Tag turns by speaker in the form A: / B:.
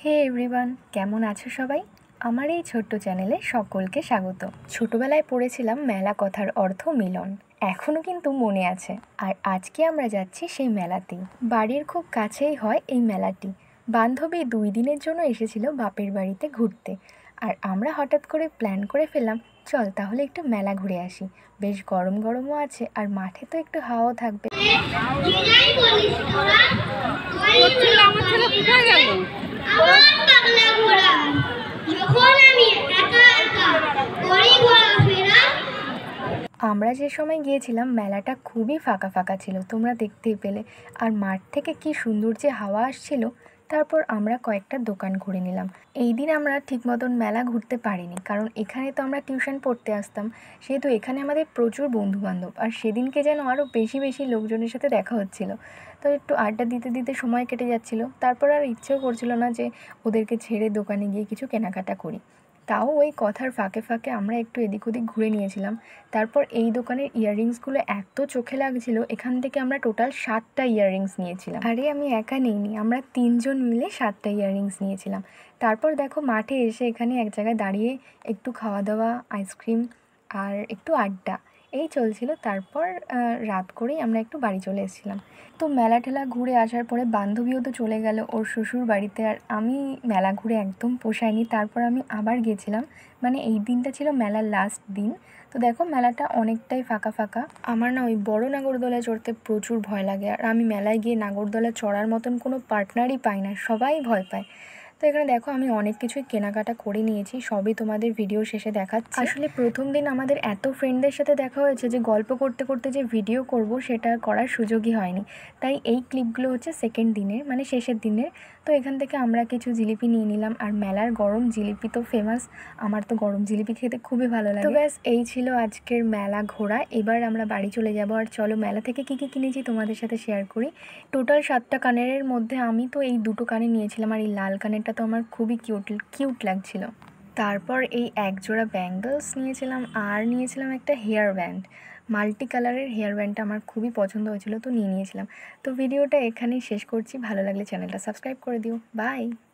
A: হে everyone, কেমন আছো সবাই? আমার এই ছোট্ট চ্যানেলে সকলকে স্বাগত। ছোটবেলায় পড়েছিলাম মেলা কথার অর্থ মিলন, এখনও কিন্তু মনে আছে। আর আজকে আমরা যাচ্ছি সেই মেলাতেই। বাড়ির খুব কাছেই হয় এই মেলাটি। বান্ধবী 2 দিনের জন্য এসেছিল বাপের বাড়িতে ঘুরতে, আর আমরা হঠাৎ করে প্ল্যান করে ফেললাম, চল তাহলে একটু মেলা ঘুরে আসি। বেশ গরম গরমও আছে, আর মাঠে তো একটু হাওয়াও থাকবে। আমরা যে সময় গিয়েছিলাম মেলাটা খুবই ফাঁকা ফাঁকা ছিল, তোমরা দেখতেই পেলে। আর মাঠ থেকে কি সুন্দর যে হাওয়া আসছিল। তারপর আমরা কয়েকটা দোকান ঘুরে নিলাম। এই দিন আমরা ঠিক মতন মেলা ঘুরতে পারিনি, কারণ এখানে তো আমরা টিউশন পড়তে আসতাম, সেহেতু এখানে আমাদের প্রচুর বন্ধুবান্ধব। আর সেদিনকে যেন আরও বেশি বেশি লোকজনের সাথে দেখা হচ্ছিল, তো একটু আড্ডা দিতে দিতে সময় কেটে যাচ্ছিল। তারপর আর ইচ্ছেও করছিল না যে ওদেরকে ছেড়ে দোকানে গিয়ে কিছু কেনাকাটা করি। তাও ওই কথার ফাঁকে ফাঁকে আমরা একটু এদিক ওদিক ঘুরে নিয়েছিলাম। তারপর এই দোকানের ইয়াররিংসগুলো এত চোখে লাগছিল, এখান থেকে আমরা টোটাল 7টা ইয়াররিংস নিয়েছিলাম। আরে আমি একা নিইনি, আমরা 3জন মিলে 7টা ইয়াররিংস নিয়েছিলাম। তারপর দেখো মাঠে এসে এখানে এক জায়গায় দাঁড়িয়ে একটু খাওয়া দাওয়া, আইসক্রিম আর একটু আড্ডা এই চলছিল। তারপর রাত করেই আমরা একটু বাড়ি চলে এসেছিলাম। তো মেলা ঠেলা ঘুরে আসার পরে বান্ধবীও তো চলে গেল ওর শ্বশুর বাড়িতে, আর আমি মেলা ঘুরে একদম পোষায়নি। তারপর আমি আবার গেছিলাম, মানে এই দিনটা ছিল মেলার লাস্ট দিন। তো দেখো মেলাটা অনেকটাই ফাঁকা ফাঁকা। আমার না ওই বড় নাগরদোলায় চড়তে প্রচুর ভয় লাগে, আর আমি মেলায় গিয়ে নাগরদোলা চড়ার মতন কোনো পার্টনারই পাই না, সবাই ভয় পায়। তো এখানে দেখো আমি অনেক কিছুই কেনাকাটা করে নিয়েছি, সবই তোমাদের ভিডিও শেষে দেখাচ্ছি। আসলে প্রথম দিন আমাদের এত ফ্রেন্ডদের সাথে দেখা হয়েছে যে গল্প করতে করতে যে ভিডিও করব সেটা করার সুযোগই হয়নি। তাই এই ক্লিপগুলো হচ্ছে সেকেন্ড দিনের, মানে শেষের দিনের। তো এখান থেকে আমরা কিছু জিলিপি নিয়ে নিলাম, আর মেলার গরম জিলিপি তো ফেমাস। আমার তো গরম জিলিপি খেতে খুবই ভালো লাগে। তো ব্যাস এই ছিল আজকের মেলা ঘোরা। এবার আমরা বাড়ি চলে যাব, আর চলো মেলা থেকে কী কী কিনেছি তোমাদের সাথে শেয়ার করি। টোটাল 7টা কানের মধ্যে আমি তো এই 2টো কানে নিয়েছিলাম, আর এই লাল কানেরটা তো আমার খুবই কিউট লাগছিল। তারপর এই এক জোড়া ব্যাঙ্গলস নিয়েছিলাম, আর নিয়েছিলাম একটা হেয়ার ব্যান্ড। মাল্টি কালারের হেয়ার ব্যান্ডটা আমার খুবই পছন্দ হয়েছিল, তো নিয়েছিলাম। তো ভিডিওটা এখানেই শেষ করছি। ভালো লাগলে চ্যানেলটা সাবস্ক্রাইব করে দিও। বাই।